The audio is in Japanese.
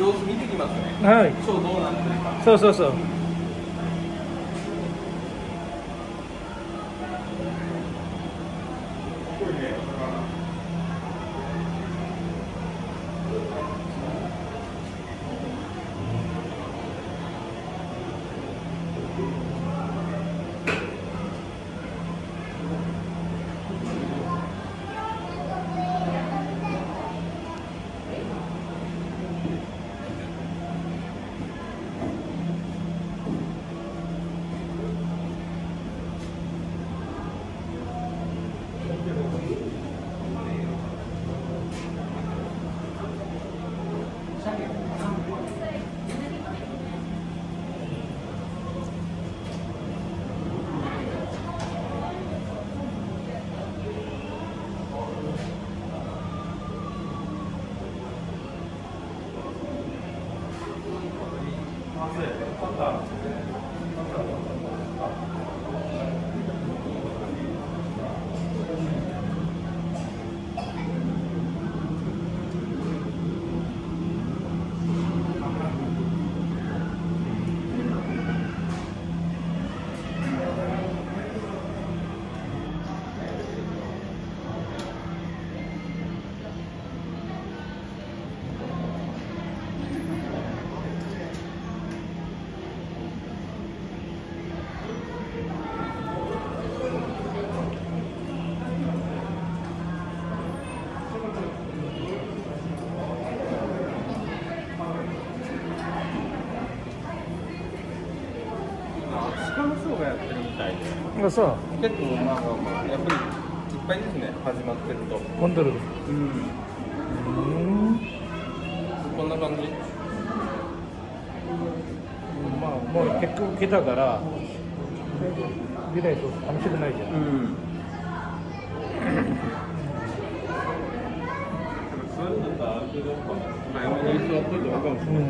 様子見てきますね。 はい。 ショーどうなってるか。 そうそうそう。 鹿のショーがやってるみたいで。 あ、そう。 結構まあやっぱりいっぱいですね。始まってると。 混んでる。 こんな感じ。 まあもう結局来たから見ないと楽しくないじゃん。 そういうのだったらある程度早めに座っといてもいいかもしれない。